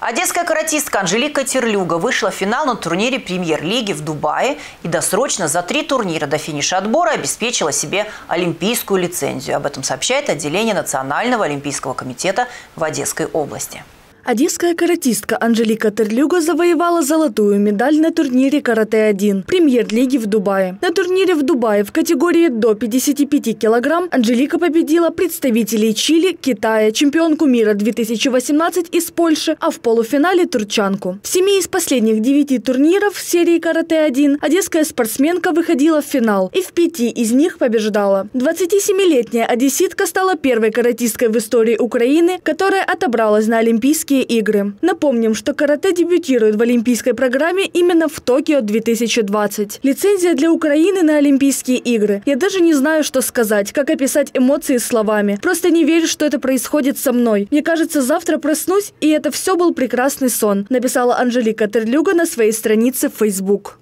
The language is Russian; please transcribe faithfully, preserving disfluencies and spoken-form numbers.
Одесская каратистка Анжелика Терлюга вышла в финал на турнире премьер-лиги в Дубае и досрочно за три турнира до финиша отбора обеспечила себе олимпийскую лицензию. Об этом сообщает отделение Национального олимпийского комитета в Одесской области. Одесская каратистка Анжелика Терлюга завоевала золотую медаль на турнире «Карате один» премьер-лиги в Дубае. На турнире в Дубае в категории до пятидесяти пяти килограмм Анжелика победила представителей Чили, Китая, чемпионку мира две тысячи восемнадцать из Польши, а в полуфинале турчанку. В семи из последних девяти турниров серии «Карате один» одесская спортсменка выходила в финал и в пяти из них побеждала. двадцатисемилетняя одесситка стала первой каратисткой в истории Украины, которая отобралась на Олимпийские игры. Напомним, что карате дебютирует в олимпийской программе именно в Токио две тысячи двадцать. Лицензия для Украины на Олимпийские игры. Я даже не знаю, что сказать, как описать эмоции словами. Просто не верю, что это происходит со мной. Мне кажется, завтра проснусь, и это все был прекрасный сон, написала Анжелика Терлюга на своей странице в Facebook.